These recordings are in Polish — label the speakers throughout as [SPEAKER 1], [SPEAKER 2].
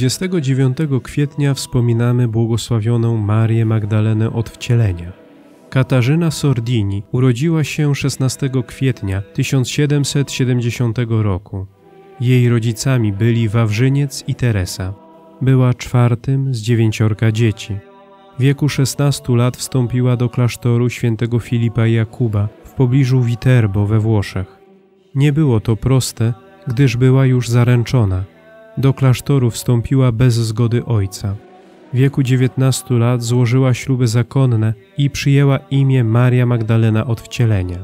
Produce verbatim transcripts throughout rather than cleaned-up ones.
[SPEAKER 1] dwudziestego dziewiątego kwietnia wspominamy błogosławioną Marię Magdalenę od wcielenia. Katarzyna Sordini urodziła się szesnastego kwietnia tysiąc siedemset siedemdziesiątego roku. Jej rodzicami byli Wawrzyniec i Teresa. Była czwartym z dziewięciorga dzieci. W wieku szesnastu lat wstąpiła do klasztoru świętego Filipa i Jakuba w pobliżu Viterbo we Włoszech. Nie było to proste, gdyż była już zaręczona. Do klasztoru wstąpiła bez zgody ojca. W wieku dziewiętnastu lat złożyła śluby zakonne i przyjęła imię Maria Magdalena od wcielenia.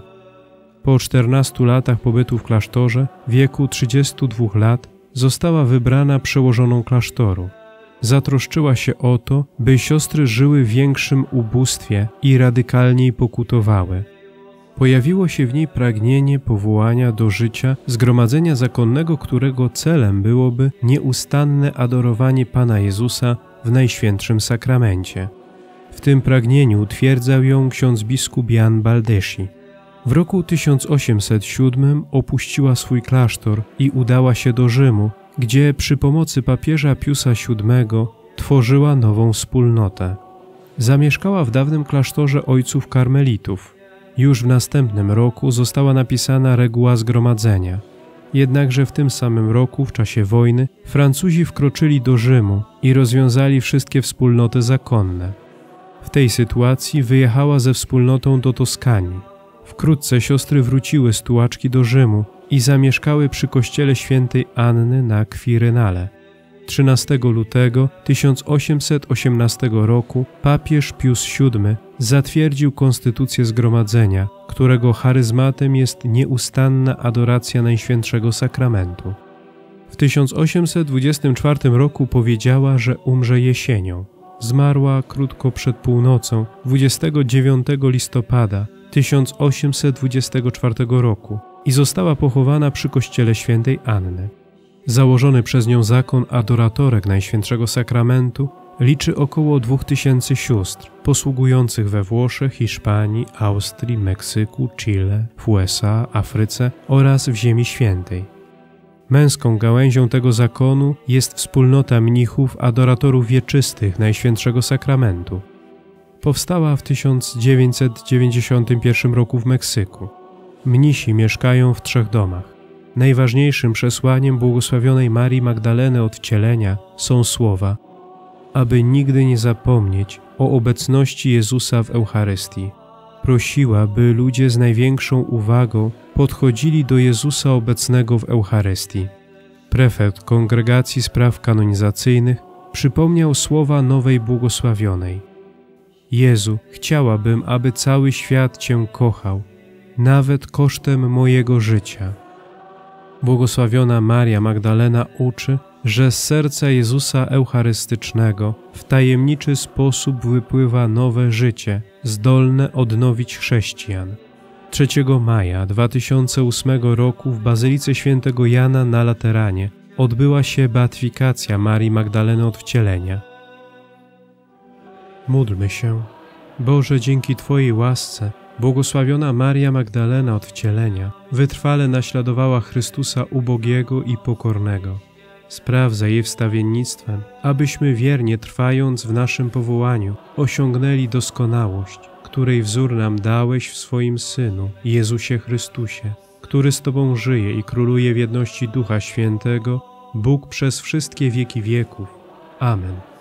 [SPEAKER 1] Po czternastu latach pobytu w klasztorze, w wieku trzydziestu dwóch lat, została wybrana przełożoną klasztoru. Zatroszczyła się o to, by siostry żyły w większym ubóstwie i radykalniej pokutowały. Pojawiło się w niej pragnienie powołania do życia zgromadzenia zakonnego, którego celem byłoby nieustanne adorowanie Pana Jezusa w Najświętszym Sakramencie. W tym pragnieniu utwierdzał ją ksiądz biskup Jan Baldeschi. W roku tysiąc osiemset siódmym opuściła swój klasztor i udała się do Rzymu, gdzie przy pomocy papieża Piusa siódmego tworzyła nową wspólnotę. Zamieszkała w dawnym klasztorze ojców karmelitów. Już w następnym roku została napisana reguła zgromadzenia. Jednakże w tym samym roku, w czasie wojny, Francuzi wkroczyli do Rzymu i rozwiązali wszystkie wspólnoty zakonne. W tej sytuacji wyjechała ze wspólnotą do Toskanii. Wkrótce siostry wróciły z tułaczki do Rzymu i zamieszkały przy kościele świętej Anny na Kwirynale. trzynastego lutego tysiąc osiemset osiemnastego roku papież Pius siódmy zatwierdził konstytucję zgromadzenia, którego charyzmatem jest nieustanna adoracja Najświętszego Sakramentu. W tysiąc osiemset dwudziestym czwartym roku powiedziała, że umrze jesienią. Zmarła krótko przed północą, dwudziestego dziewiątego listopada tysiąc osiemset dwudziestego czwartego roku i została pochowana przy kościele świętej Anny. Założony przez nią zakon adoratorek Najświętszego Sakramentu liczy około dwóch tysięcy sióstr, posługujących we Włoszech, Hiszpanii, Austrii, Meksyku, Chile, w U S A, Afryce oraz w Ziemi Świętej. Męską gałęzią tego zakonu jest wspólnota mnichów adoratorów wieczystych Najświętszego Sakramentu. Powstała w tysiąc dziewięćset dziewięćdziesiątym pierwszym roku w Meksyku. Mnisi mieszkają w trzech domach. Najważniejszym przesłaniem błogosławionej Marii Magdaleny od wcielenia są słowa: aby nigdy nie zapomnieć o obecności Jezusa w Eucharystii. Prosiła, by ludzie z największą uwagą podchodzili do Jezusa obecnego w Eucharystii. Prefekt Kongregacji Spraw Kanonizacyjnych przypomniał słowa nowej błogosławionej: Jezu, chciałabym, aby cały świat Cię kochał, nawet kosztem mojego życia. Błogosławiona Maria Magdalena uczy, że z serca Jezusa Eucharystycznego w tajemniczy sposób wypływa nowe życie, zdolne odnowić chrześcijan. trzeciego maja dwa tysiące ósmego roku w Bazylice Świętego Jana na Lateranie odbyła się beatyfikacja Marii Magdaleny od wcielenia. Módlmy się. Boże, dzięki Twojej łasce błogosławiona Maria Magdalena od wcielenia wytrwale naśladowała Chrystusa ubogiego i pokornego. Spraw za jej wstawiennictwem, abyśmy wiernie trwając w naszym powołaniu osiągnęli doskonałość, której wzór nam dałeś w swoim Synu, Jezusie Chrystusie, który z Tobą żyje i króluje w jedności Ducha Świętego, Bóg przez wszystkie wieki wieków. Amen.